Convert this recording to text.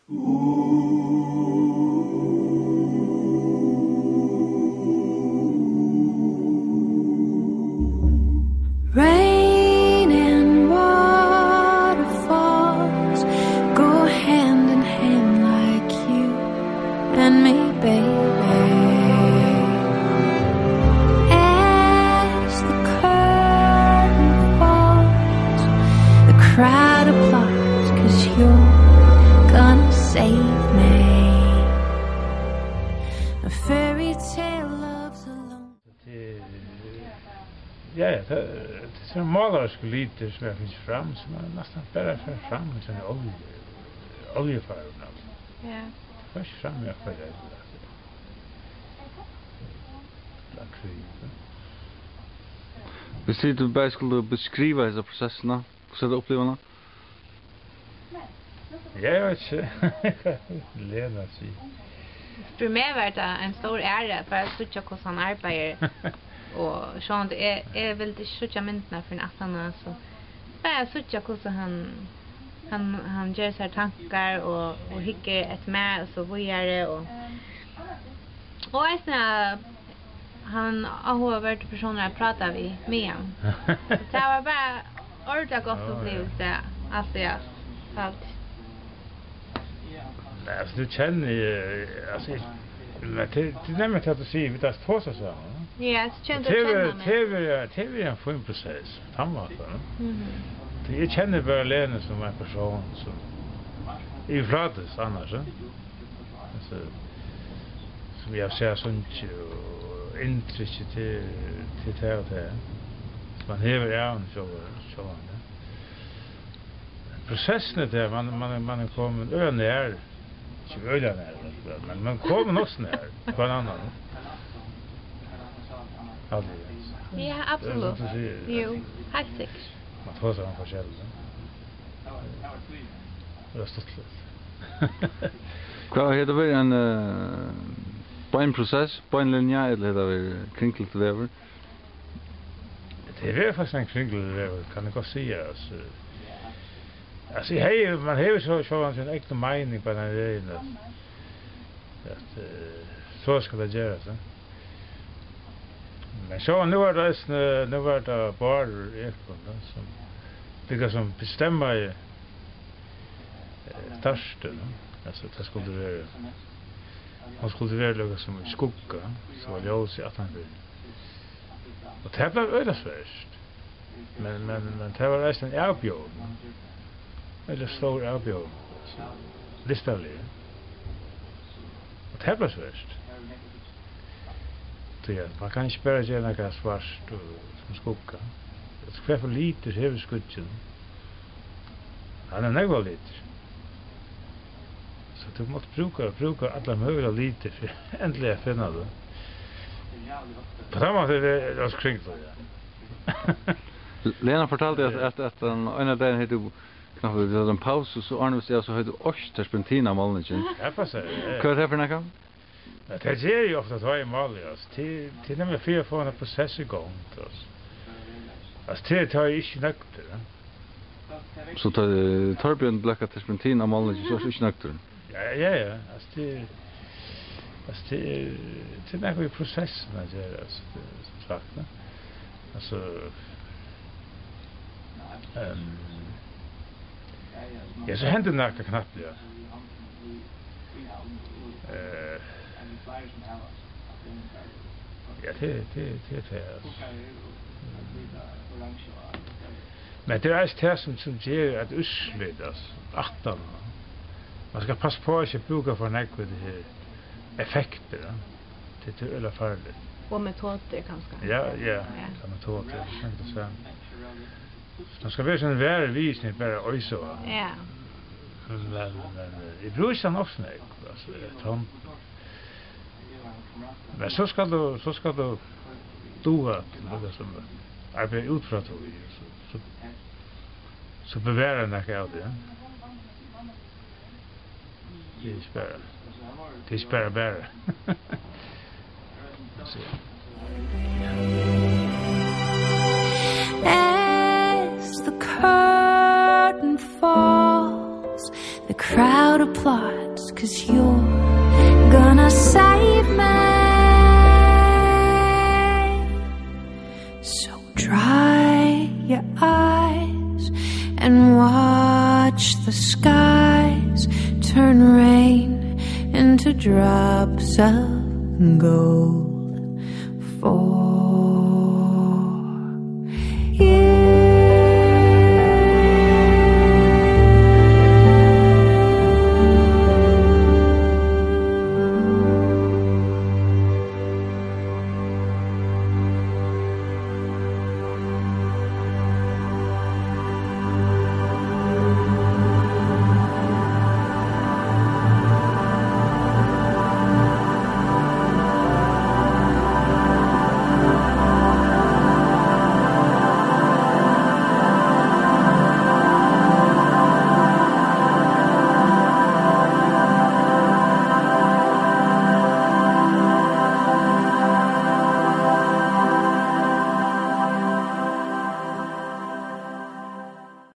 Rain and waterfalls go hand in hand like you and me, baby. As the curtain falls, the crowd applauds 'cause you're gonna save me. A fairy tale loves alone. Ja, det är målarska liter som jag finns fram som man nästan bara för fram med såna oljefärger. Ja. Först fram jag för det. Hvis du bare skulle beskrive disse prosessene, hvordan opplever du det? Jag vet inte. Lena sig. För mig var det en stor ära för att se hur han arbetar. Och så det är väl det sjutja minuterna för natten så. Bara se hur han gör sig tankar och hickar ett med så vidare och han har varit personer att prata med han. Det var bara ordentligt gott upplevelse allt. Nej, alltså du känner alltså men det nämmer att du säger vi tar två så så. Ja, så kände Det är en fin process. Tandvården. Jag känner bara Lena som en person som i pratas annars. Alltså som jag ser sånt och intryck till det. Man häver en så. Processen där man kommer ner. Inte öde ner, men man kommer också ner på en annan. Ja, absolut. Jo, helt säkert. Man får så en forskjell. Det är stort. Hva heter det en beinprocess, beinlinja, eller heter det kringlet vever? Det är faktiskt en kringlet vever, kan jag säga. Alltså man har så en egen mening på den här grejen att så ska det göras. Men så nu var det bara ekon som det som bestämmer starten. Alltså det skulle vara något som skugga så var ljus i 18 bil. Och det blev ödesvärst. Men det var nästan avbjörd. Eller stor avbjörd. Listavlig. Och det blev svärst. Ja, man kan inte bara göra något svart som skugga. Det ska för lite huvudskudden. Han är nästan lite. Så du måste bruka alla möjliga lite för äntligen finna det. På samma sätt är det kring det. Lena fortalte att en av dagen hade knappt en paus och så Arne så hade Oster Spentina målningen. Ja, passar. Vad är det för något? Det är ju ofta två mål till nämligen 4 för en process igång då. Alltså det tar ju inte nökter. Så Torbjörn Blacka till Spentina målningen så är inte nökter. Ja. Alltså det är något i processen att göra som sagt. Alltså ja, så händer något knappt ja. Ja, det men det är det som ger ett utslut, alltså, 18. Man ska passa på att inte bruka för något effekter, det är ölla farligt. Och metoder kanske. Ja, metoder, inte så. Man ska vara sån värre visning bara öjsa. Ja. Men i brusan också nej, alltså tom. Men så ska du doa något som arbetar ut från så bevara något av det. Det är spärra bära. As the curtain falls, The crowd applauds 'cause you're gonna save me. So dry your eyes and watch the skies turn rain into drops of gold for